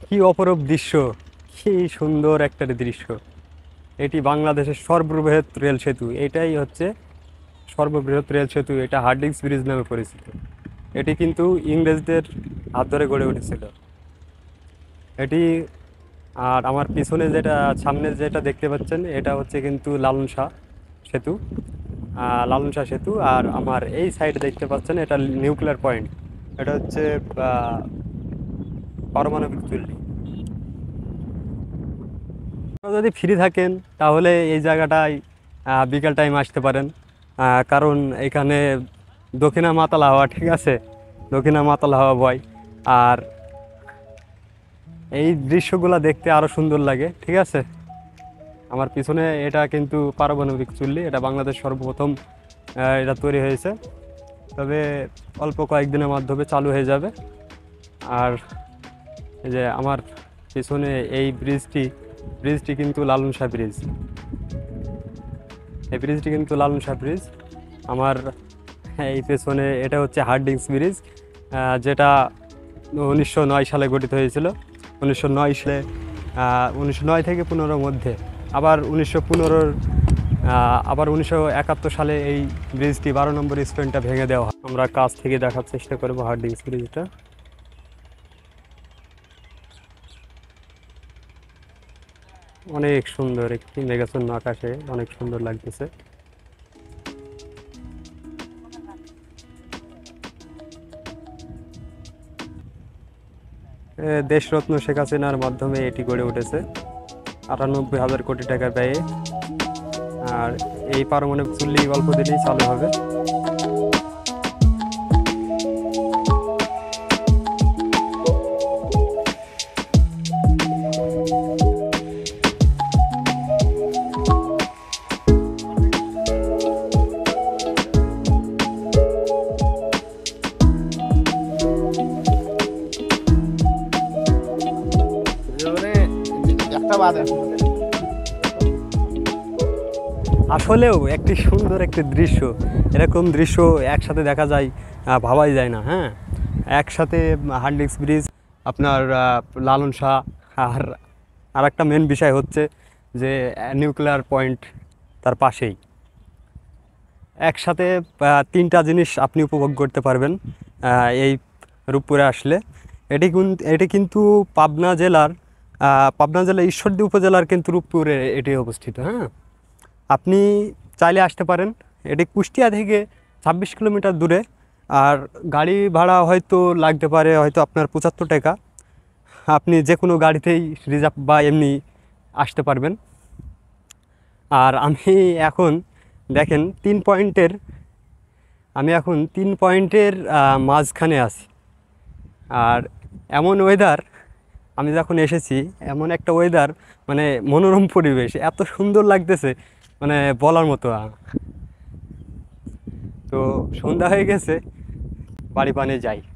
কি অপরূপ দৃশ্য, কি সুন্দর একটা দৃশ্য। এটি বাংলাদেশের সর্ববৃহৎ রেল সেতু, এটাই হচ্ছে সর্ববৃহৎ রেল সেতু। এটা হার্ডিঞ্জ ব্রিজ নামে পরিচিত। এটি কিন্তু ইংরেজদের হাত ধরে গড়ে উঠেছিল এটি। আর আমার পিছনে যেটা, সামনে যেটা দেখতে পাচ্ছেন, এটা হচ্ছে কিন্তু লালন শাহ সেতু। লালন শাহ সেতু। আর আমার এই সাইড দেখতে পাচ্ছেন, এটা নিউক্লিয়ার পয়েন্ট। এটা হচ্ছে আহ, পারমাণবিক চুল্লি। আপনারা যদি ফ্রি থাকেন তাহলে এই জায়গাটায় বিকাল টাইম আসতে পারেন। কারণ এখানে দক্ষিণা মাতাল হাওয়া, ঠিক আছে, দক্ষিণা মাতাল হাওয়া বয়। আর এই দৃশ্যগুলো দেখতে আরও সুন্দর লাগে, ঠিক আছে। আমার পিছনে এটা কিন্তু পারমাণবিক চুল্লি, এটা বাংলাদেশ সর্বপ্রথম এটা তৈরি হয়েছে। তবে অল্প কয়েকদিনের মাধ্যমে চালু হয়ে যাবে। আর এই যে আমার পিছনে এই ব্রিজটি কিন্তু লালন শাহ ব্রিজ। এই ব্রিজটি কিন্তু লালন শাহ ব্রিজ। আমার এই পেছনে এটা হচ্ছে হার্ডিংস ব্রিজ, যেটা 1909 সালে গঠিত হয়েছিল। 1909 সালে, 1909 থেকে 15 মধ্যে, আবার 1915, আবার 1971 সালে এই ব্রিজটি 12 নম্বর স্প্যানটা ভেঙে দেওয়া হয়। আমরা কাছ থেকে দেখার চেষ্টা করবো হার্ডিংস ব্রিজটা। অনেক সুন্দর একটি মেঘাচ্ছন্ন আকাশে, অনেক সুন্দর লাগতেছে। দেশরত্ন শেখ হাসিনার মাধ্যমে এটি গড়ে উঠেছে 98,000 কোটি টাকার ব্যয়ে। আর এই পারমাণবিক চুল্লি অল্প দিনেই চালু হবে। আসলেও একটি সুন্দর একটি দৃশ্য। এরকম দৃশ্য একসাথে দেখা যায়, ভাবাই যায় না। হ্যাঁ, একসাথে হার্ডিংস ব্রিজ, আপনার লালন শাহ, আর আরেকটা মেন বিষয় হচ্ছে যে নিউক্লিয়ার পয়েন্ট তার পাশেই। একসাথে তিনটা জিনিস আপনি উপভোগ করতে পারবেন এই রূপপুরে আসলে। এটি কিন্তু পাবনা জেলার ঈশ্বরদী উপজেলার কিন্তু রূপপুরে এটি অবস্থিত। হ্যাঁ, আপনি চাইলে আসতে পারেন। এটি কুষ্টিয়া থেকে 26 কিলোমিটার দূরে। আর গাড়ি ভাড়া হয়তো লাগতে পারে হয়তো আপনার 75 টাকা। আপনি যে কোনো গাড়িতেই রিজার্ভ বা এমনি আসতে পারবেন। আর এখন দেখেন 3 পয়েন্টের, আমি এখন 3 পয়েন্টের মাঝখানে আছি। আর এমন ওয়েদার, আমি যখন এসেছি, এমন একটা ওয়েদার, মানে মনোরম পরিবেশ, এত সুন্দর লাগতেছে, মানে বলার মতো তো সন্ধ্যা হয়ে গেছে, বাড়ি পানে যাই।